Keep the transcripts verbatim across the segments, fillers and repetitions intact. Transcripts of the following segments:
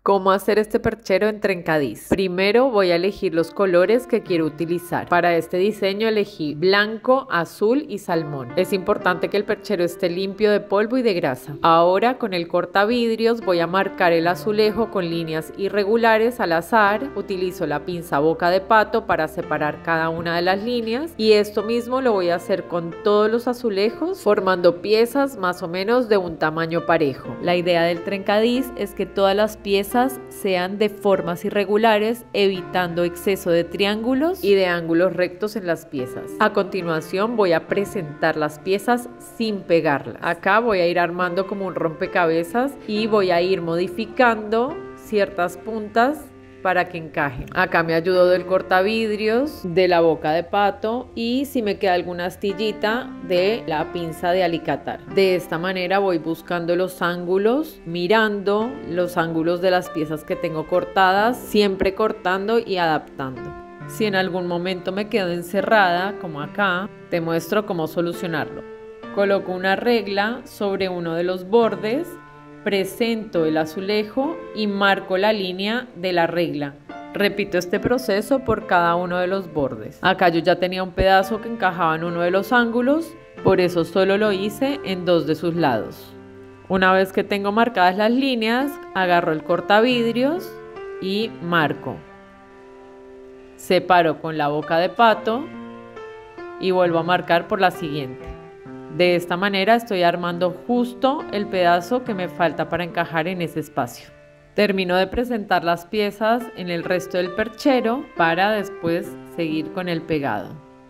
¿Cómo hacer este perchero en trencadís? Primero voy a elegir los colores que quiero utilizar. Para este diseño elegí blanco, azul y salmón. Es importante que el perchero esté limpio de polvo y de grasa. Ahora con el cortavidrios voy a marcar el azulejo con líneas irregulares al azar. Utilizo la pinza boca de pato para separar cada una de las líneas y esto mismo lo voy a hacer con todos los azulejos, formando piezas más o menos de un tamaño parejo. La idea del trencadís es que todas las piezas sean de formas irregulares, evitando exceso de triángulos y de ángulos rectos en las piezas. A continuación voy a presentar las piezas sin pegarlas. Acá voy a ir armando como un rompecabezas y voy a ir modificando ciertas puntas para que encajen. Acá me ayudó del cortavidrios, de la boca de pato y si me queda alguna astillita de la pinza de alicatar. De esta manera voy buscando los ángulos, mirando los ángulos de las piezas que tengo cortadas, siempre cortando y adaptando. Si en algún momento me quedo encerrada, como acá, te muestro cómo solucionarlo. Coloco una regla sobre uno de los bordes, presento el azulejo y marco la línea de la regla. Repito este proceso por cada uno de los bordes. Acá yo ya tenía un pedazo que encajaba en uno de los ángulos, por eso solo lo hice en dos de sus lados. Una vez que tengo marcadas las líneas, agarro el cortavidrios y marco. Separo con la boca de pato y vuelvo a marcar por la siguiente. De esta manera estoy armando justo el pedazo que me falta para encajar en ese espacio. Termino de presentar las piezas en el resto del perchero para después seguir con el pegado.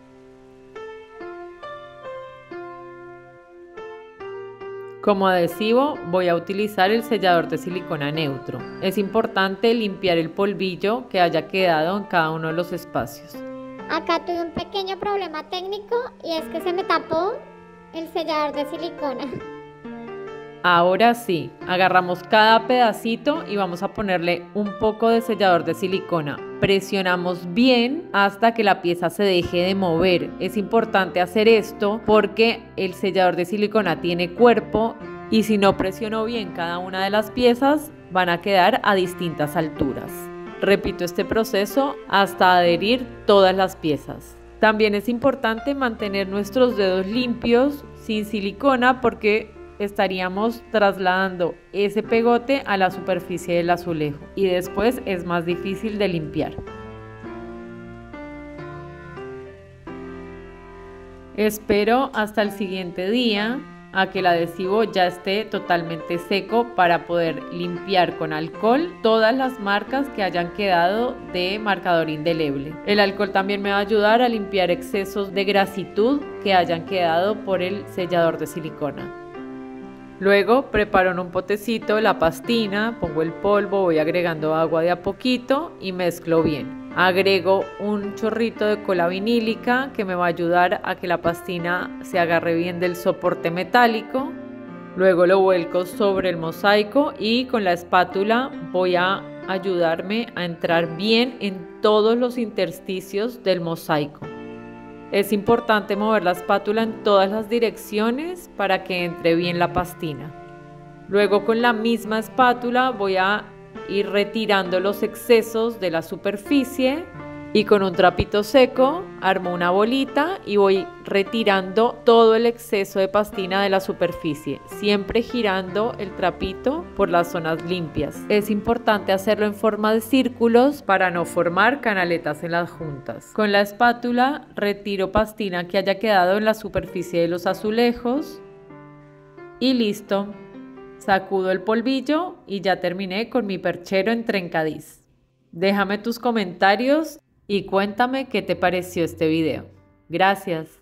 Como adhesivo voy a utilizar el sellador de silicona neutro. Es importante limpiar el polvillo que haya quedado en cada uno de los espacios. Acá tuve un pequeño problema técnico y es que se me tapó el sellador de silicona. Ahora sí, agarramos cada pedacito y vamos a ponerle un poco de sellador de silicona. Presionamos bien hasta que la pieza se deje de mover. Es importante hacer esto porque el sellador de silicona tiene cuerpo y si no presiono bien cada una de las piezas van a quedar a distintas alturas. Repito este proceso hasta adherir todas las piezas. También es importante mantener nuestros dedos limpios, sin silicona, porque estaríamos trasladando ese pegote a la superficie del azulejo y después es más difícil de limpiar. Espero hasta el siguiente día a que el adhesivo ya esté totalmente seco para poder limpiar con alcohol todas las marcas que hayan quedado de marcador indeleble. El alcohol también me va a ayudar a limpiar excesos de grasitud que hayan quedado por el sellador de silicona. Luego preparo en un potecito la pastina, pongo el polvo, voy agregando agua de a poquito y mezclo bien. Agrego un chorrito de cola vinílica que me va a ayudar a que la pastina se agarre bien del soporte metálico. Luego lo vuelco sobre el mosaico y con la espátula voy a ayudarme a entrar bien en todos los intersticios del mosaico. Es importante mover la espátula en todas las direcciones para que entre bien la pastina. Luego con la misma espátula voy a ir retirando los excesos de la superficie y con un trapito seco armo una bolita y voy retirando todo el exceso de pastina de la superficie, siempre girando el trapito por las zonas limpias. Es importante hacerlo en forma de círculos para no formar canaletas en las juntas. Con la espátula retiro pastina que haya quedado en la superficie de los azulejos y listo. Sacudo el polvillo y ya terminé con mi perchero en trencadís. Déjame tus comentarios y cuéntame qué te pareció este video. Gracias.